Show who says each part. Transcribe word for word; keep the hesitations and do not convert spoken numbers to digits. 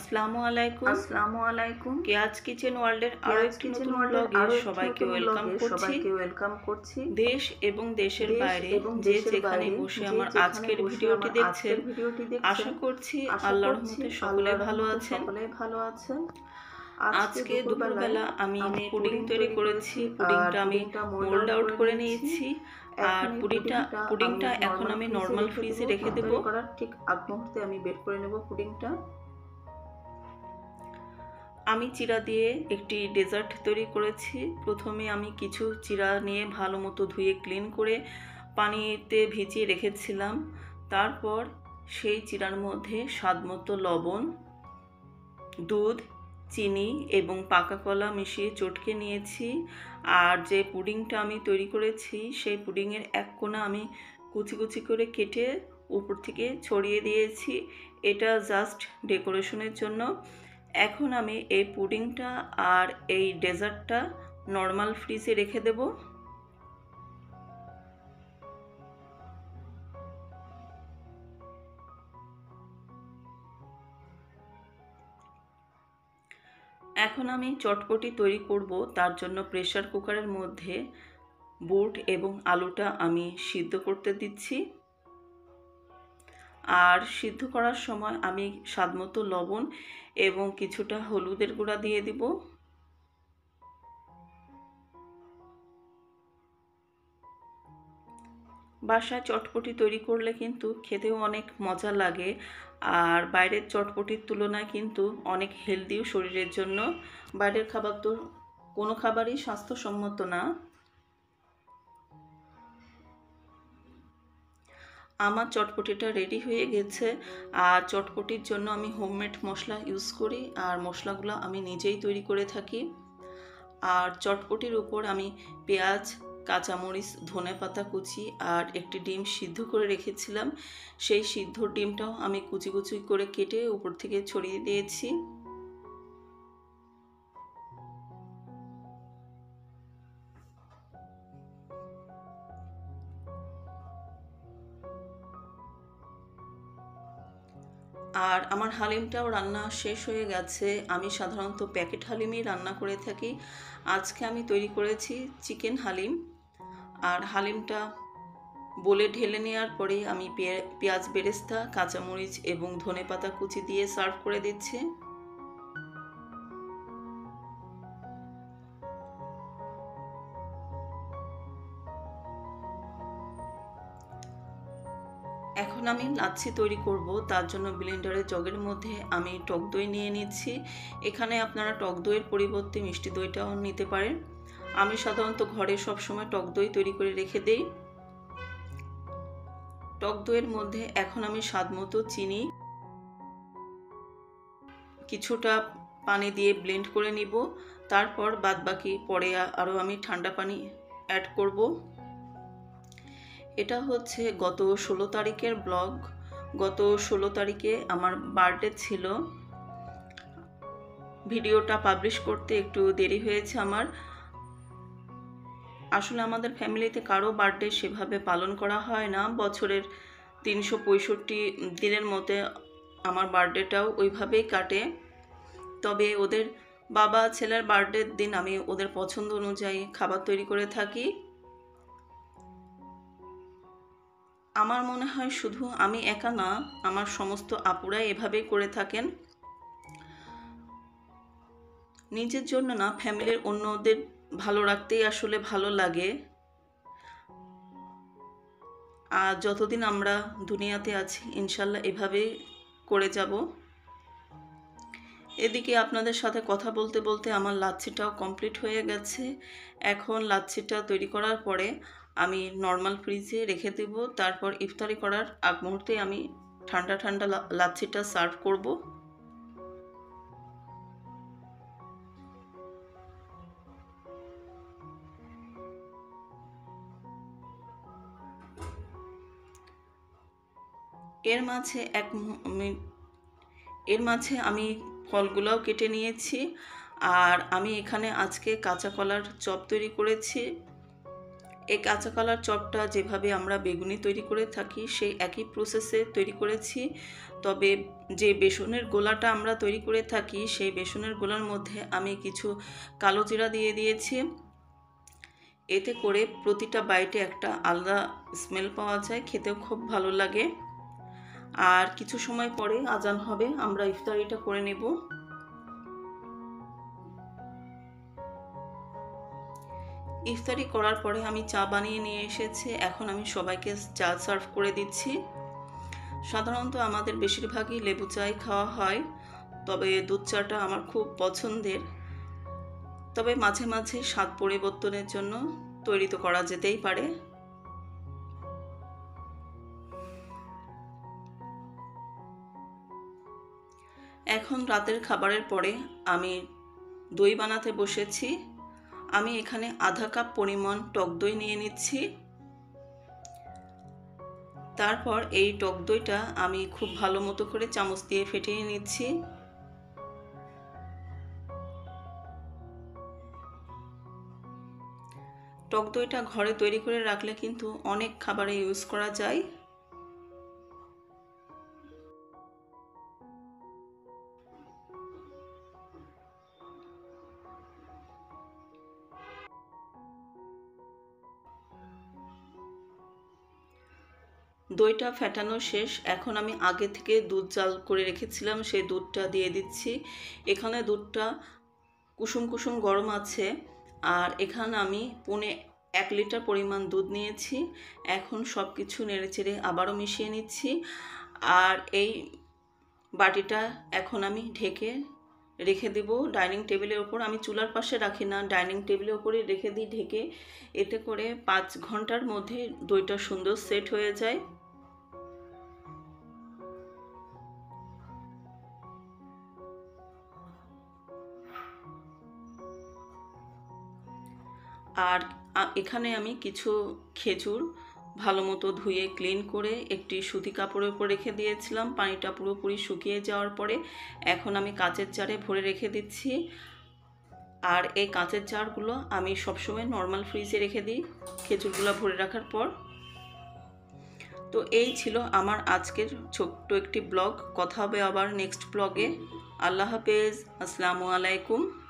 Speaker 1: আসসালামু আলাইকুম
Speaker 2: আসসালামু আলাইকুম
Speaker 1: কেয়াজ কিচেন ওয়ার্ল্ডের আরো একটি নতুন ব্লগে সবাইকে ওয়েলকাম করছি
Speaker 2: সবাইকে ওয়েলকাম করছি
Speaker 1: দেশ এবং দেশের
Speaker 2: দেশ
Speaker 1: বাইরে
Speaker 2: এবং
Speaker 1: যে
Speaker 2: দেশের
Speaker 1: যেখানে
Speaker 2: বাইরে
Speaker 1: বসে
Speaker 2: যে
Speaker 1: আমার
Speaker 2: যেখানে
Speaker 1: আজকের
Speaker 2: বসে
Speaker 1: ভিডিওটি
Speaker 2: আমার
Speaker 1: দেখছেন
Speaker 2: আজকের ভিডিওটি দেখছেন
Speaker 1: আশা করছি
Speaker 2: আশা
Speaker 1: আল্লাহর
Speaker 2: করছি
Speaker 1: রহমতে সকলে
Speaker 2: আল্লাহর
Speaker 1: ভালো
Speaker 2: রহমতে
Speaker 1: আছেন।
Speaker 2: সকলে ভালো আছেন।
Speaker 1: আজকে দুপুরবেলা আমি পুডিং তৈরি করেছি। পুডিংটা আমি মোল্ড আউট করে নিয়েছি আর পুডিংটা পুডিংটা এখন আমি নর্মাল ফ্রিজে রেখে দেব।
Speaker 2: করার ঠিক আগ মুহূর্তে আমি বের করে নেব পুডিংটা।
Speaker 1: আমি চিরা দিয়ে একটি ডেজার্ট তৈরি করেছি। প্রথমে আমি কিছু চিরা নিয়ে ভালো মতো ধুয়ে ক্লিন করে পানিতে ভিজিয়ে রেখেছিলাম। তারপর সেই চিরার মধ্যে স্বাদমতো লবণ, দুধ, চিনি এবং পাকা কলা মিশিয়ে চটকে নিয়েছি। আর যে পুডিংটা আমি তৈরি করেছি সেই পুডিংয়ের এক কোণা আমি কুচি কুচি করে কেটে উপর থেকে ছড়িয়ে দিয়েছি। এটা জাস্ট ডেকোরেশনের জন্য। এখন আমি এই পুডিংটা আর এই ডেজার্টটা নর্মাল ফ্রিজে রেখে দেব। এখন আমি চটপটি তৈরি করব। তার জন্য প্রেসার কুকারের মধ্যে বুট এবং আলুটা আমি সিদ্ধ করতে দিচ্ছি। আর সিদ্ধ করার সময় আমি স্বাদমতো লবণ এবং কিছুটা হলুদের গুঁড়া দিয়ে দিব। বাসায় চটপটি তৈরি করলে কিন্তু খেতেও অনেক মজা লাগে। আর বাইরের চটপটির তুলনায় কিন্তু অনেক হেলদিও শরীরের জন্য। বাইরের খাবার তো কোনো খাবারই স্বাস্থ্যসম্মত না। আমার চটপটিটা রেডি হয়ে গেছে। আর চটপটির জন্য আমি হোমমেড মশলা ইউজ করি আর মশলাগুলো আমি নিজেই তৈরি করে থাকি। আর চটপটির উপর আমি পেঁয়াজ, কাঁচামরিচ, ধনেপাতা কুচি আর একটি ডিম সিদ্ধ করে রেখেছিলাম। সেই সিদ্ধ ডিমটাও আমি কুচি কুচি করে কেটে উপর থেকে ছড়িয়ে দিয়েছি। আর আমার হালিমটাও রান্না শেষ হয়ে গেছে। আমি সাধারণত প্যাকেট হালিমই রান্না করে থাকি। আজকে আমি তৈরি করেছি চিকেন হালিম। আর হালিমটা বলে ঢেলে নেওয়ার পরে আমি পেঁয়াজ বেরেস্তা, কাঁচামরিচ এবং ধনেপাতা কুচি দিয়ে সার্ভ করে দিচ্ছি। এখন আমি লাচ্ছি তৈরি করব। তার জন্য ব্লেন্ডারের জগের মধ্যে আমি টক দই নিয়ে নিচ্ছি। এখানে আপনারা টক দইয়ের পরিবর্তে মিষ্টি দইটাও নিতে পারেন। আমি সাধারণত ঘরে সবসময় টক দই তৈরি করে রেখে দেই। টক দইয়ের মধ্যে এখন আমি স্বাদমতো চিনি, কিছুটা পানি দিয়ে ব্লেন্ড করে নিব। তারপর বাদবাকি পরে আরও আমি ঠান্ডা পানি অ্যাড করব। এটা হচ্ছে গত ষোলো তারিখের ব্লগ। গত ষোলো তারিখে আমার বার্থডে ছিল। ভিডিওটা পাবলিশ করতে একটু দেরি হয়েছে আমার। আসলে আমাদের ফ্যামিলিতে কারো বার্থডে সেভাবে পালন করা হয় না। বছরের তিনশো পঁয়ষট্টি দিনের মধ্যে আমার বার্থডেটাও ওইভাবেই কাটে। তবে ওদের বাবা ছেলের বার্থডের দিন আমি ওদের পছন্দ অনুযায়ী খাবার তৈরি করে থাকি। আমার মনে হয় শুধু আমি একা না, আমার সমস্ত আপুরাই এভাবেই করে থাকেন। নিজের জন্য না, ফ্যামিলির অন্যদের ভালো রাখতেই আসলে ভালো লাগে। আর যতদিন আমরা দুনিয়াতে আছি ইনশাল্লাহ এভাবেই করে যাব। এদিকে আপনাদের সাথে কথা বলতে বলতে আমার লাচ্ছিটাও কমপ্লিট হয়ে গেছে। এখন লাচ্ছিটা তৈরি করার পরে আমি নর্মাল ফ্রিজে রেখে দেব। তারপর ইফতারি করার আগ মুহূর্তে আমি ঠান্ডা ঠান্ডা লাচ্ছিটা সার্ভ করব। এর মাঝে এক এর মাঝে আমি ফলগুলোও কেটে নিয়েছি। আর আমি এখানে আজকে কাঁচা কলার চপ তৈরি করেছি। এই কাঁচা কলার চপটা যেভাবে আমরা বেগুনি তৈরি করে থাকি সেই একই প্রসেসে তৈরি করেছি, তবে যে বেসনের গোলাটা আমরা তৈরি করে থাকি সেই বেসনের গোলার মধ্যে আমি কিছু কালো জিরা দিয়ে দিয়েছি। এতে করে প্রতিটা বাইটে একটা আলাদা স্মেল পাওয়া যায়, খেতেও খুব ভালো লাগে। আর কিছু সময় পরে আজান হবে, আমরা ইফতারিটা করে নেব। ইফতারি করার পরে আমি চা বানিয়ে নিয়ে এসেছি, এখন আমি সবাইকে চা সার্ভ করে দিচ্ছি। সাধারণত আমাদের বেশিরভাগই লেবু চাই খাওয়া হয়, তবে দুধ চাটা আমার খুব পছন্দের। তবে মাঝে মাঝে স্বাদ পরিবর্তনের জন্য তৈরি তো করা যেতেই পারে। এখন রাতের খাবারের পরে আমি দই বানাতে বসেছি। আমি এখানে আধা কাপ পরিমাণ টক দই নিয়ে নিচ্ছি। তারপর এই টক দইটা আমি খুব ভালো মতো করে চামচ দিয়ে ফেটিয়ে নিচ্ছি। টক দইটা ঘরে তৈরি করে রাখলে কিন্তু অনেক খাবারে ইউজ করা যায়। দইটা ফেটানো শেষ, এখন আমি আগে থেকে দুধ জাল করে রেখেছিলাম সেই দুধটা দিয়ে দিচ্ছি। এখানে দুধটা কুসুম কুসুম গরম আছে, আর এখানে আমি পৌনে এক লিটার পরিমাণ দুধ নিয়েছি। এখন সব কিছু নেড়েচেড়ে আবারও মিশিয়ে নিচ্ছি। আর এই বাটিটা এখন আমি ঢেকে রেখে দেব ডাইনিং টেবিলের ওপর। আমি চুলার পাশে রাখি না, ডাইনিং টেবিলের ওপরে রেখে দিই ঢেকে। এতে করে পাঁচ ঘন্টার মধ্যে দইটা সুন্দর সেট হয়ে যায়। আর এখানে আমি কিছু খেজুর ভালো মতো ধুয়ে ক্লিন করে একটি সুতি কাপড়ের উপর রেখে দিয়েছিলাম। পানিটা পুরোপুরি শুকিয়ে যাওয়ার পরে এখন আমি কাঁচের জারে ভরে রেখে দিচ্ছি। আর এই কাঁচের জারগুলো আমি সবসময় নর্মাল ফ্রিজে রেখে দিই খেজুরগুলো ভরে রাখার পর। তো এই ছিল আমার আজকের ছোট্ট একটি ব্লগ। কথা হবে আবার নেক্সট ব্লগে। আল্লাহ হাফেজ, আসসালামু আলাইকুম।